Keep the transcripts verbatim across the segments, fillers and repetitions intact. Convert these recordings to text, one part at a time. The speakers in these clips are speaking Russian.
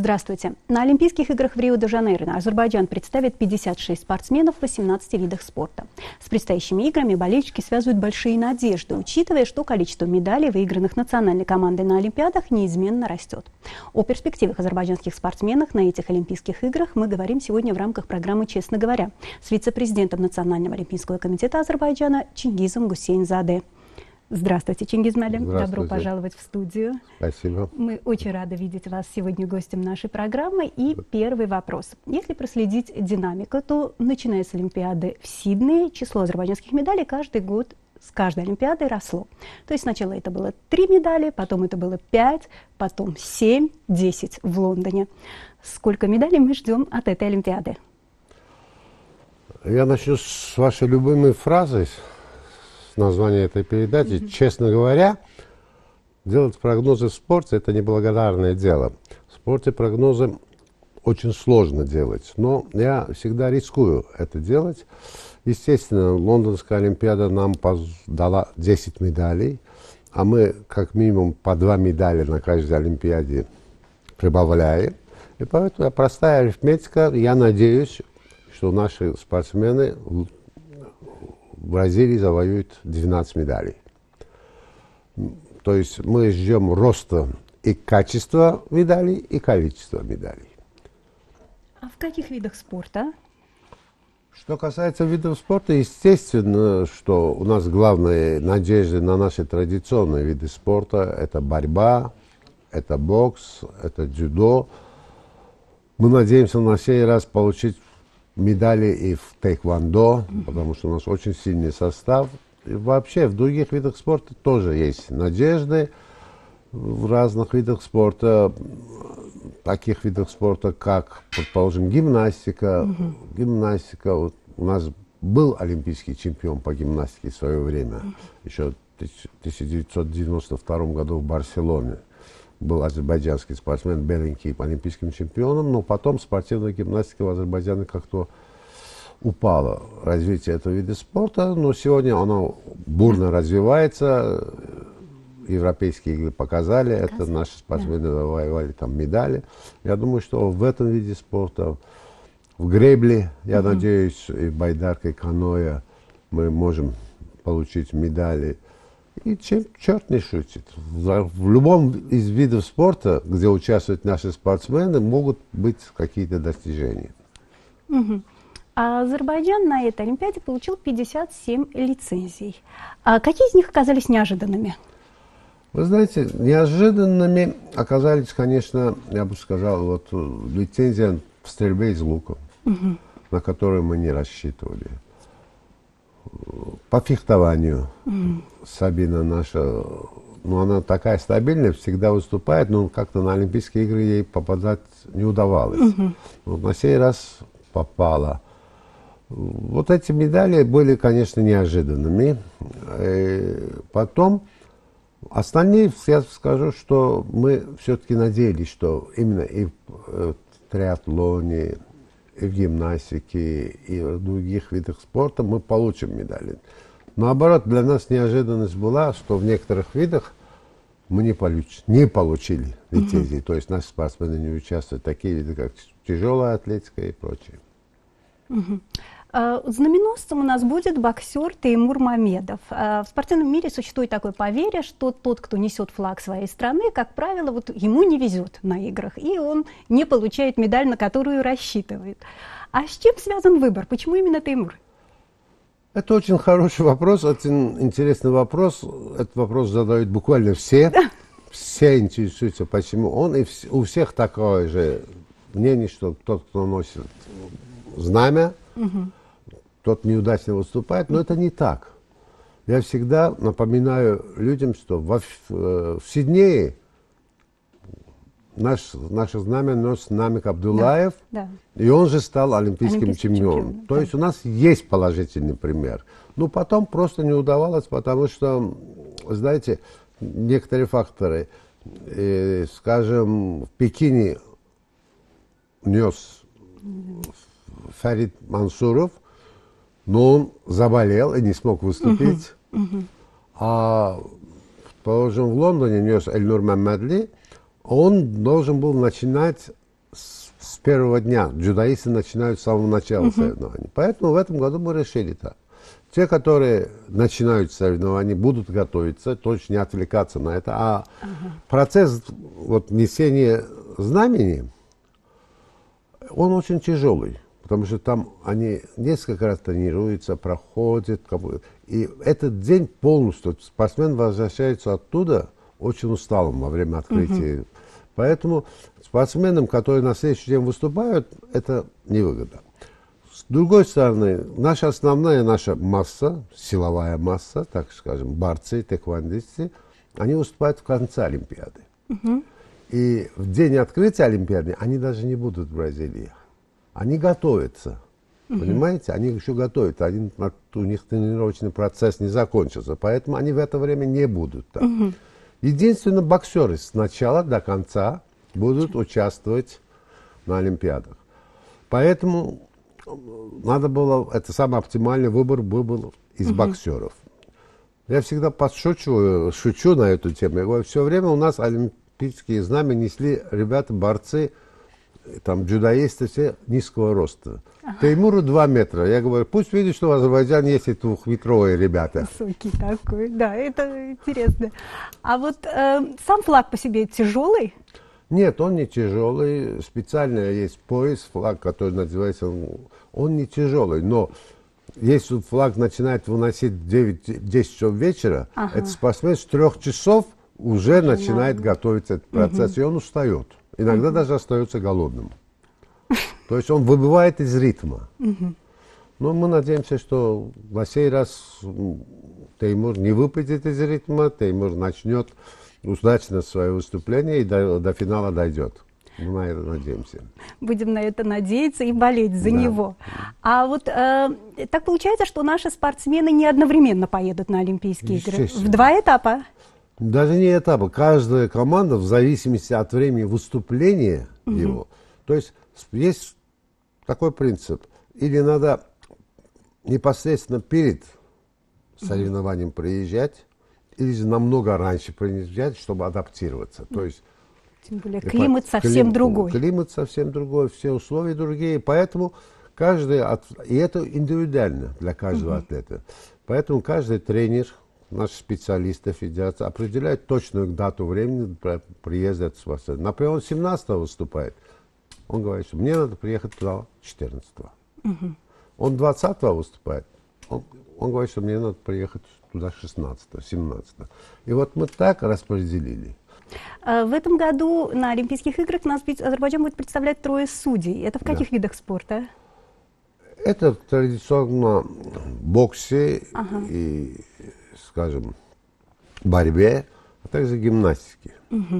Здравствуйте. На Олимпийских играх в Рио-де-Жанейро Азербайджан представит пятьдесят шесть спортсменов в восемнадцати видах спорта. С предстоящими играми болельщики связывают большие надежды, учитывая, что количество медалей, выигранных национальной командой на Олимпиадах, неизменно растет. О перспективах азербайджанских спортсменов на этих Олимпийских играх мы говорим сегодня в рамках программы «Честно говоря» с вице-президентом Национального олимпийского комитета Азербайджана Чингизом Гусейнзаде. Здравствуйте, Чингиз Малим. Здравствуйте. Добро пожаловать в студию. Спасибо. Мы очень рады видеть вас сегодня гостем нашей программы. И первый вопрос. Если проследить динамику, то начиная с Олимпиады в Сиднее, число азербайджанских медалей каждый год с каждой Олимпиадой росло. То есть сначала это было три медали, потом это было пять, потом семь, десять в Лондоне. Сколько медалей мы ждем от этой Олимпиады? Я начну с вашей любимой фразы, название этой передачи. Mm-hmm. Честно говоря, делать прогнозы в спорте – это неблагодарное дело. В спорте прогнозы очень сложно делать, но я всегда рискую это делать. Естественно, Лондонская Олимпиада нам дала десять медалей, а мы как минимум по два медали на каждой Олимпиаде прибавляем. И поэтому простая арифметика. Я надеюсь, что наши спортсмены в Бразилии завоюют двенадцать медалей. То есть мы ждем роста и качества медалей, и количества медалей. А в каких видах спорта? Что касается видов спорта, естественно, что у нас главная надежда на наши традиционные виды спорта – это борьба, это бокс, это дзюдо. Мы надеемся на сей раз получить медали и в тэквондо, mm-hmm. потому что у нас очень сильный состав. И вообще в других видах спорта тоже есть надежды. В разных видах спорта, таких видах спорта, как, предположим, гимнастика. Mm-hmm. Гимнастика. Вот у нас был олимпийский чемпион по гимнастике в свое время, mm-hmm. еще в тысяча девятьсот девяносто втором году в Барселоне. Был азербайджанский спортсмен Беленький олимпийским чемпионом, но потом спортивная гимнастика в Азербайджане как-то упала. Развитие этого вида спорта, но сегодня оно бурно развивается. Европейские игры показали, это наши спортсмены завоевали там медали. Я думаю, что в этом виде спорта, в гребле, я угу. надеюсь, и в байдарке, и каноэ мы можем получить медали. И чем черт не шутит. В, в любом из видов спорта, где участвуют наши спортсмены, могут быть какие-то достижения. Угу. А Азербайджан на этой Олимпиаде получил пятьдесят семь лицензий. А какие из них оказались неожиданными? Вы знаете, неожиданными оказались, конечно, я бы сказал, вот лицензия в стрельбе из лука, угу. на которую мы не рассчитывали. По фехтованию mm. Сабина наша, ну она такая стабильная, всегда выступает, но как-то на Олимпийские игры ей попадать не удавалось. Mm-hmm. Вот на сей раз попала. Вот эти медали были, конечно, неожиданными. И потом остальные, я скажу, что мы все-таки надеялись, что именно и в триатлоне, и в гимнастике, и в других видах спорта мы получим медали. Наоборот, для нас неожиданность была, что в некоторых видах мы не, получ... не получили лицензии. Uh-huh. То есть наши спортсмены не участвуют в такие виды, как тяжелая атлетика и прочее. Uh-huh. Uh, знаменосцем у нас будет боксер Теймур Мамедов. Uh, в спортивном мире существует такое поверье, что тот, кто несет флаг своей страны, как правило, вот ему не везет на играх, и он не получает медаль, на которую рассчитывает. А с чем связан выбор? Почему именно Теймур? Это очень хороший вопрос, очень интересный вопрос. Этот вопрос задают буквально все. Все интересуются, почему он. И у всех такое же мнение, что тот, кто носит знамя, угу. тот неудачно выступает, но это не так. Я всегда напоминаю людям, что во, в, в Сиднее наш, наше знамя носит Намик Абдуллаев, да, да. и он же стал олимпийским, олимпийским чемпионом. чемпионом. То да. есть у нас есть положительный пример. Но потом просто не удавалось, потому что, знаете, некоторые факторы, э, скажем, в Пекине нес Фарид Мансуров, но он заболел и не смог выступить. Uh-huh. Uh-huh. А, положим, в Лондоне нес Эльнур Маммадли, он должен был начинать с, с первого дня. Дзюдоисты начинают с самого начала uh-huh. соревнований. Поэтому в этом году мы решили так. Те, которые начинают соревнования, будут готовиться, точно не отвлекаться на это. А uh-huh. процесс вот, несения знамени, он очень тяжелый. Потому что там они несколько раз тренируются, проходят. И этот день полностью спортсмен возвращается оттуда очень усталым во время открытия. Uh-huh. Поэтому спортсменам, которые на следующий день выступают, это невыгодно. С другой стороны, наша основная наша масса, силовая масса, так скажем, борцы, тэквондисты, они выступают в конце Олимпиады. Uh-huh. И в день открытия Олимпиады они даже не будут в Бразилии. Они готовятся, uh-huh. понимаете? Они еще готовятся, они, у них тренировочный процесс не закончился, поэтому они в это время не будут там. Uh-huh. Единственно, боксеры с начала до конца будут uh-huh. участвовать на Олимпиадах. Поэтому надо было, это самый оптимальный выбор был из uh-huh. боксеров. Я всегда подшучиваю, шучу на эту тему. Я говорю, все время у нас олимпийские знамя несли ребята, борцы, там дзюдоисты все низкого роста. Ага. Теймуру два метра. Я говорю, пусть видит, что в Азербайджане есть и двухметровые ребята. Высокий такой, да, это интересно. А вот э, сам флаг по себе тяжелый? Нет, он не тяжелый. Специально есть пояс, флаг, который называется, он, он не тяжелый. Но если флаг начинает выносить в девять-десять часов вечера, ага. этот спортсмен с трех часов уже Ага. начинает готовиться этот процесс, угу. и он устает. Иногда uh-huh. даже остается голодным. То есть он выбивает из ритма. Uh-huh. Но мы надеемся, что на сей раз Теймур не выпадет из ритма, Теймур начнет удачно свое выступление и до, до финала дойдет. Мы на это надеемся. Будем на это надеяться и болеть за да. него. А вот э, так получается, что наши спортсмены не одновременно поедут на Олимпийские игры? В два этапа? Даже не этапа. Каждая команда в зависимости от времени выступления угу. его. То есть есть такой принцип. Или надо непосредственно перед соревнованием приезжать, или же намного раньше приезжать, чтобы адаптироваться. То есть, тем более климат совсем клим, другой. Климат совсем другой, все условия другие. Поэтому каждый, и это индивидуально для каждого угу. атлета. Поэтому каждый тренер, наши специалисты федерации определяют точную дату времени приезда этого спортсмена. Например, он семнадцатого выступает. Он говорит, что мне надо приехать туда четырнадцатого. Угу. Он двадцатого выступает. Он, он говорит, что мне надо приехать туда шестнадцатого, семнадцатого. И вот мы так распределили. В этом году на Олимпийских играх нас Азербайджан будет представлять трое судей. Это в каких да. видах спорта? Это традиционно в боксе ага. и, скажем, борьбе, а также гимнастике. Угу.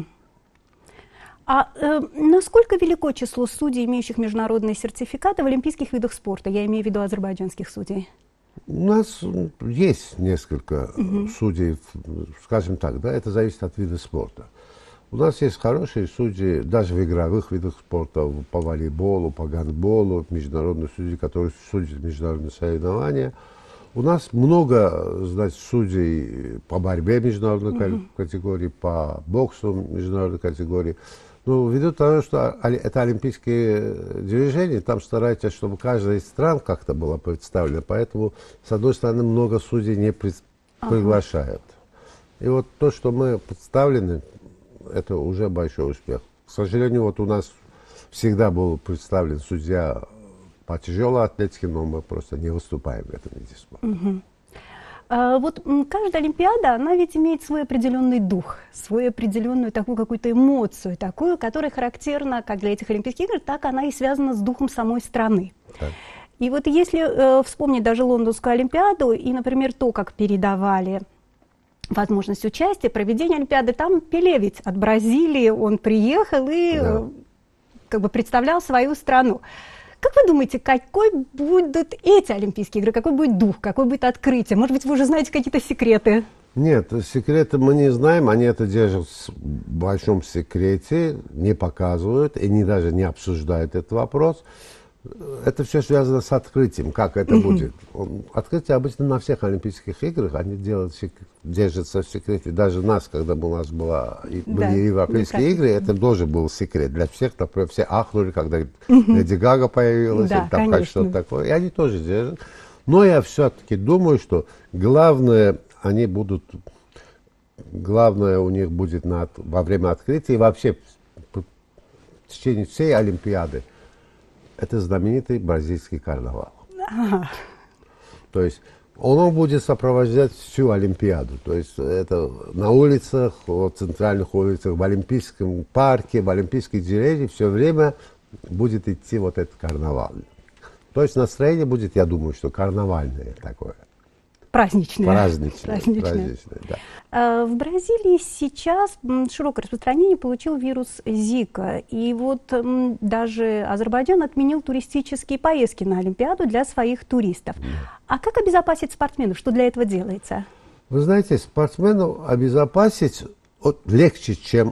А э, насколько велико число судей, имеющих международные сертификаты в олимпийских видах спорта? Я имею в виду азербайджанских судей. У нас есть несколько угу. судей, скажем так, да, это зависит от вида спорта. У нас есть хорошие судьи, даже в игровых видах спорта, по волейболу, по гандболу, международные судьи, которые судят международные соревнования. У нас много, значит, судей по борьбе международной mm-hmm. категории, по боксу международной категории. Но ввиду того, что это олимпийские движения, там стараются, чтобы каждая из стран как-то была представлена. Поэтому, с одной стороны, много судей не при... ага. приглашают. И вот то, что мы представлены, это уже большой успех. К сожалению, вот у нас всегда был представлен судья по тяжелой атлетике, но мы просто не выступаем в этом виде спорта. Угу. А, вот каждая Олимпиада, она ведь имеет свой определенный дух, свою определенную такую какую-то эмоцию, такую, которая характерна как для этих Олимпийских игр, так она и связана с духом самой страны. Так. И вот если э, вспомнить даже Лондонскую Олимпиаду и, например, то, как передавали возможность участия, проведения Олимпиады, там Пеле ведь от Бразилии, он приехал и да. э, как бы представлял свою страну. Как вы думаете, какой будут эти Олимпийские игры, какой будет дух, какое будет открытие? Может быть, вы уже знаете какие-то секреты? Нет, секреты мы не знаем, они это держат в большом секрете, не показывают и не, даже не обсуждают этот вопрос. это все связано с открытием, как это будет. Открытие обычно на всех Олимпийских играх, они делают, держатся в секрете. Даже нас, когда у нас была, были да, европейские игры, это тоже был секрет. Для всех, например, все ахнули, когда Леди Гага появилась, да, или там что-то такое. И они тоже держат. Но я все-таки думаю, что главное, они будут, главное у них будет на, во время открытия и вообще в течение всей Олимпиады. Это знаменитый бразильский карнавал. Ага. То есть он будет сопровождать всю Олимпиаду. То есть это на улицах, в центральных улицах, в Олимпийском парке, в Олимпийской деревне все время будет идти вот этот карнавал. То есть настроение будет, я думаю, что карнавальное такое. Праздничное. Праздничное, праздничное. праздничное, да. В Бразилии сейчас широкое распространение получил вирус Зика. И вот даже Азербайджан отменил туристические поездки на Олимпиаду для своих туристов. Да. А как обезопасить спортсменов? Что для этого делается? Вы знаете, спортсменов обезопасить вот, легче, чем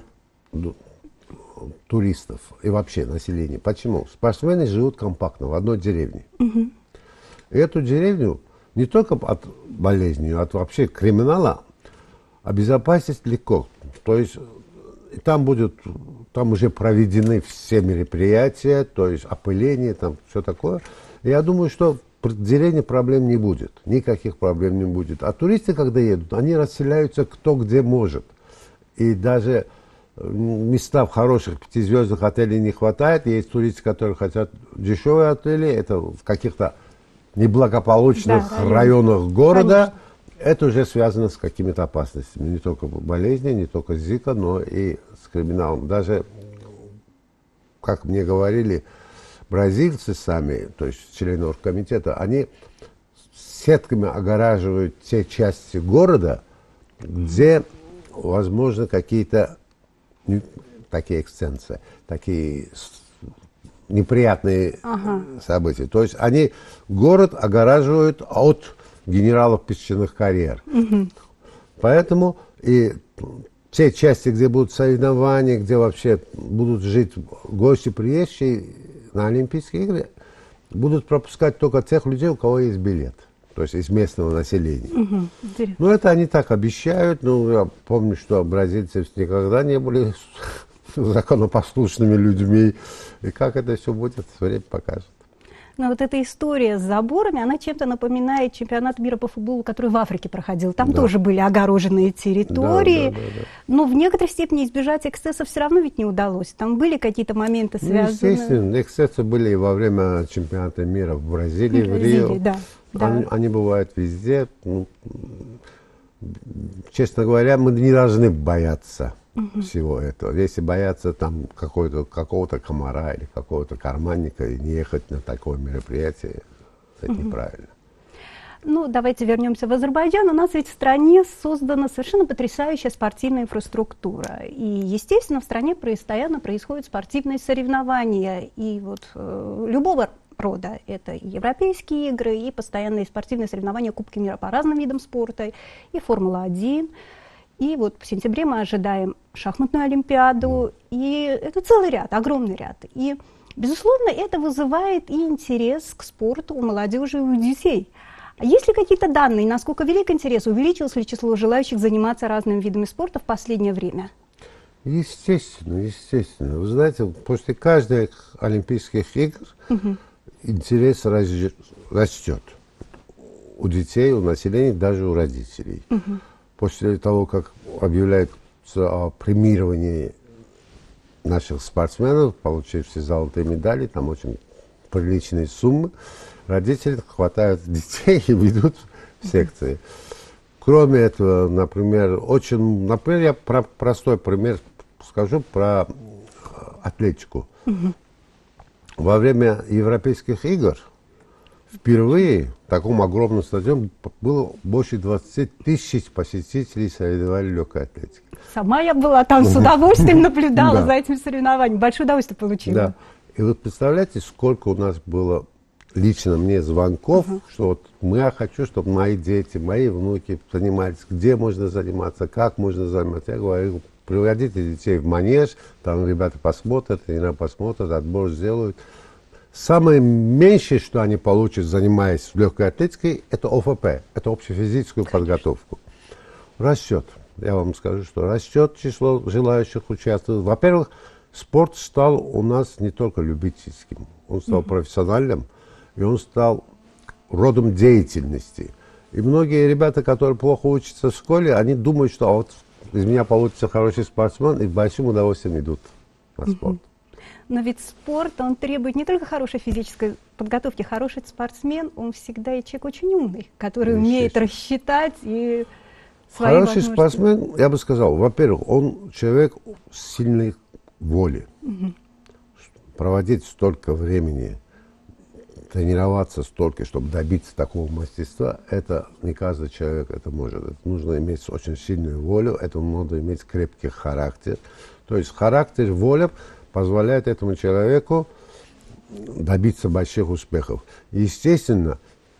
туристов и вообще население. Почему? Спортсмены живут компактно в одной деревне. Угу. И эту деревню не только от болезни, а от вообще криминала обезопасить легко. То есть там будет, там уже проведены все мероприятия, то есть опыление, там все такое. И я думаю, что в деревне проблем не будет, никаких проблем не будет. А туристы, когда едут, они расселяются кто где может. И даже места в хороших пятизвездных отелях не хватает. Есть туристы, которые хотят дешевые отели, это в каких-то неблагополучных да, районах города. Конечно. Это уже связано с какими-то опасностями. Не только болезни, не только Зика, но и с криминалом. Даже, как мне говорили, бразильцы сами, то есть члены оргкомитета, они сетками огораживают те части города, где возможно какие-то такие эксценции, такие неприятные ага. события. То есть они город огораживают от генералов песчаных карьер. Угу. Поэтому и те части, где будут соревнования, где вообще будут жить гости, приезжие на Олимпийские игры, будут пропускать только тех людей, у кого есть билет. То есть из местного населения. Угу. Ну, это они так обещают. Ну, я помню, что бразильцы никогда не были законопослушными людьми. И как это все будет, время покажет. Но вот эта история с заборами, она чем-то напоминает чемпионат мира по футболу, который в Африке проходил. Там да. тоже были огороженные территории. Да, да, да, да. Но в некоторой степени избежать эксцессов все равно ведь не удалось. Там были какие-то моменты связанные... Ну, естественно, эксцессы были и во время чемпионата мира в Бразилии, в, в Рио. Да, да. Они, они бывают везде. Ну, честно говоря, мы не должны бояться угу. всего этого. Если бояться там какого-то комара или какого-то карманника и не ехать на такое мероприятие, это угу. неправильно. Ну, давайте вернемся в Азербайджан. У нас ведь в стране создана совершенно потрясающая спортивная инфраструктура. И, естественно, в стране постоянно происходят спортивные соревнования. И вот э, любого рода. Это и европейские игры, и постоянные спортивные соревнования, Кубки мира по разным видам спорта, и Формула один. И вот в сентябре мы ожидаем шахматную олимпиаду. И это целый ряд, огромный ряд. И, безусловно, это вызывает и интерес к спорту у молодежи и у детей. А есть ли какие-то данные, насколько велик интерес, увеличилось ли число желающих заниматься разными видами спорта в последнее время? Естественно, естественно. Вы знаете, после каждых Олимпийских игр угу. интерес растет у детей, у населения, даже у родителей. Угу. После того, как объявляется о премировании наших спортсменов, получивших золотые медали, там очень приличные суммы, родители хватают детей и ведут в секции. Кроме этого, например, очень, например, я про простой пример скажу про атлетику. Угу. Во время Европейских игр впервые в таком огромном стадионе было больше двадцати тысяч посетителей соревнований легкой атлетики. Сама я была там с удовольствием, наблюдала за этим соревнованием. Большое удовольствие получила. Да. И вот представляете, сколько у нас было лично мне звонков, uh-huh. что вот я хочу, чтобы мои дети, мои внуки занимались, где можно заниматься, как можно заниматься. Я говорю, приводите детей в манеж, там ребята посмотрят, тренера посмотрят, отбор сделают. Самое меньшее, что они получат, занимаясь легкой атлетикой, это О Ф П, это общефизическую подготовку. Растет. Я вам скажу, что растет число желающих участвовать. Во-первых, спорт стал у нас не только любительским, он стал mm-hmm. профессиональным, и он стал родом деятельности. И многие ребята, которые плохо учатся в школе, они думают, что вот из меня получится хороший спортсмен, и с большим удовольствием идут на спорт. Mm-hmm. Но ведь спорт, он требует не только хорошей физической подготовки. Хороший спортсмен, он всегда и человек очень умный, который умеет рассчитать и свои Хороший возможности. Спортсмен, я бы сказал, во-первых, он человек сильной воли. Угу. Проводить столько времени, тренироваться столько, чтобы добиться такого мастерства, это не каждый человек это может. Это нужно иметь очень сильную волю, это надо иметь крепкий характер. То есть характер, воля позволяет этому человеку добиться больших успехов. Естественно,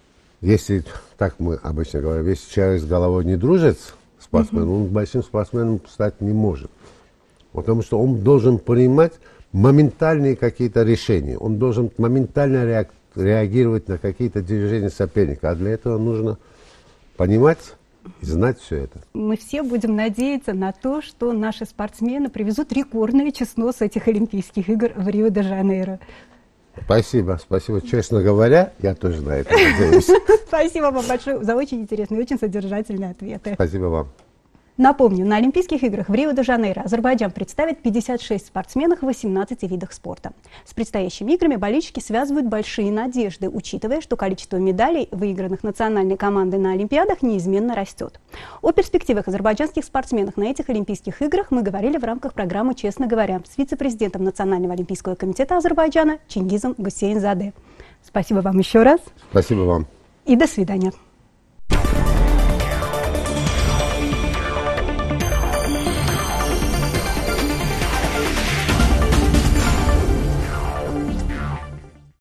если, так мы обычно говорим, если человек с головой не дружит, спортсмен, uh-huh. он большим спортсменом стать не может. Потому что он должен принимать моментальные какие-то решения. Он должен моментально реак- реагировать на какие-то движения соперника. А для этого нужно понимать и знать все это. Мы все будем надеяться на то, что наши спортсмены привезут рекордное число с этих Олимпийских игр в Рио-де-Жанейро. Спасибо, спасибо. Честно говоря, я тоже на это надеюсь. Спасибо вам большое за очень интересные и очень содержательные ответы. Спасибо вам. Напомню, на Олимпийских играх в Рио-де-Жанейро Азербайджан представит пятьдесят шесть спортсменов в восемнадцати видах спорта. С предстоящими играми болельщики связывают большие надежды, учитывая, что количество медалей, выигранных национальной командой на Олимпиадах, неизменно растет. О перспективах азербайджанских спортсменов на этих Олимпийских играх мы говорили в рамках программы «Честно говоря» с вице-президентом Национального олимпийского комитета Азербайджана Чингизом Гусейнзаде. Спасибо вам еще раз. Спасибо вам. И до свидания.